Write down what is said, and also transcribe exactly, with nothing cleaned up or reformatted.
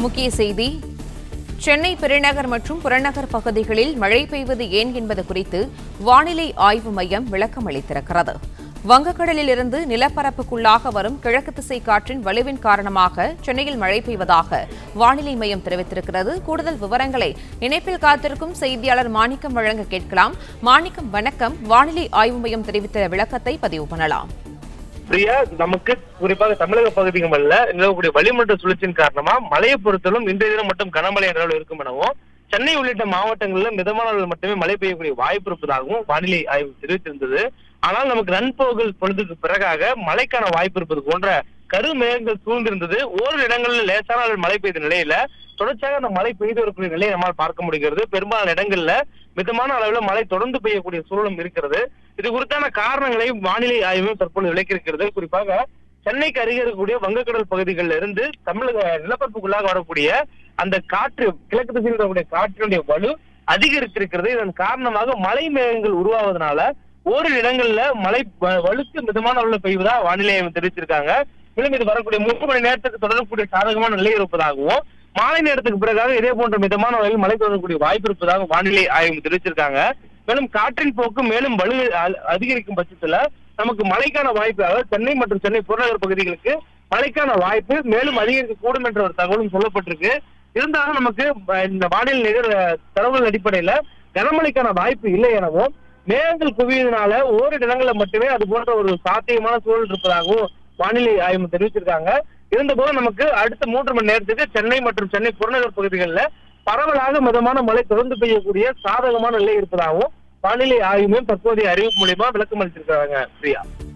முக்கிய செய்தி. சென்னை பெருநகர் மற்றும் புறநகர் பகுதிகளில் மழை பெய்வது ஏன் என்பது குறித்து வானிலை ஆய்வு மையம் விளக்கம் அளித்திருக்கிறது. வங்கக்கடலில் இருந்து நிலப்பரப்புக்குள்ளாக வரும் கிழக்கு திசை காற்றின் வலுவின் காரணமாக சென்னையில் மழை பெய்வதாக வானிலை மையம் தெரிவித்திருக்கிறது. கூடுதல் விவரங்களை இணைப்பில் காத்திருக்கும் செய்தியாளர் மாணிக்கம் வழங்க கேட்கலாம். மாணிக்கம், வணக்கம். வானிலை ஆய்வு மையம் தெரிவித்த விளக்கத்தை பதிவு பண்ணலாம். பிரியா, நமக்கு குறிப்பாக தமிழக பகுதிகளில் நிலவக்கூடிய வளிமண்டல சுழற்சியின் காரணமா மழையை பொறுத்தலும் இன்றைய தினம் மட்டும் கனமழை என்ற அளவில் இருக்கும் எனவும், சென்னை உள்ளிட்ட மாவட்டங்களில் மிதமான அளவில் மட்டுமே மழை பெய்யக்கூடிய வாய்ப்பு இருப்பதாகவும் வானிலை ஆய்வு தெரிவித்திருந்தது. ஆனால் நமக்கு நண்பகல் பொழுதுக்கு பிறகாக மழைக்கான வாய்ப்பு இருப்பது போன்ற கருமேகங்கள் சூழ்ந்திருந்தது. ஓரிரு இடங்களில் லேசான அளவில் மழை பெய்த நிலையில தொடர்ச்சியாக அந்த மழை பெய்து வரக்கூடிய நிலையை நம்மால் பார்க்க முடிகிறது. பெரும்பாலான இடங்கள்ல மிதமான அளவில் மழை தொடர்ந்து பெய்யக்கூடிய சூழலும் இருக்கிறது. இது குறித்தான காரணங்களை வானிலை ஆய்வு தற்போது விளக்கியிருக்கிறது. குறிப்பாக சென்னைக்கு அருகே இருக்கக்கூடிய வங்கக்கடல் பகுதிகளில் இருந்து தமிழக நிலப்பரப்புக்குள்ளாக வரக்கூடிய அந்த காற்று, கிழக்கு திசையில் வரக்கூடிய காற்றினுடைய வலு அதிகரித்திருக்கிறது. இதன் காரணமாக மழை மேகங்கள் உருவாவதனால ஓரிரு இடங்கள்ல மழை வலுக்கு மிதமான அளவில் பெய்வதா வானிலை ஆய்வு தெரிவிச்சிருக்காங்க. மேலும் இது வரக்கூடிய மூன்று மணி நேரத்துக்கு தொடரக்கூடிய சாதகமான நிலை இருப்பதாகவும், மாலை நேரத்துக்கு பிறகாக இதே போன்ற மிதமான அளவில் மழை தொடரக்கூடிய வாய்ப்பு இருப்பதாக வானிலை ஆய்வு தெரிவிச்சிருக்காங்க. மேலும் காற்றின் போக்கு மேலும் வலு அதிகரிக்கும் பட்சத்துல நமக்கு மழைக்கான வாய்ப்பாக சென்னை மற்றும் சென்னை புறநகர் பகுதிகளுக்கு மழைக்கான வாய்ப்பு மேலும் அதிகரிக்கக்கூடும் என்ற ஒரு தகவலும் சொல்லப்பட்டிருக்கு. இருந்தாலும் நமக்கு இந்த வானிலை நிகழ் தரவுகள் அடிப்படையில கனமழைக்கான வாய்ப்பு இல்லை எனவும், மேகங்கள் குவியதுனால ஓரிரு இடங்களில் மட்டுமே அது போன்ற ஒரு சாத்தியமான சூழல் இருப்பதாகவும் வானிலை ஆய்வு தெரிவிச்சிருக்காங்க. இருந்தபோது நமக்கு அடுத்த மூன்று மணி நேரத்துக்கு சென்னை மற்றும் சென்னை புறநகர் பகுதிகளில் பரவலாக மிதமான மழை தொடர்ந்து பெய்யக்கூடிய சாதகமான நிலை இருப்பதாகவும் வானிலை ஆய்வு தற்போதைய அறிவிப்பு மூலியமா விளக்கம் அளித்திருக்கிறாங்க. பிரியா.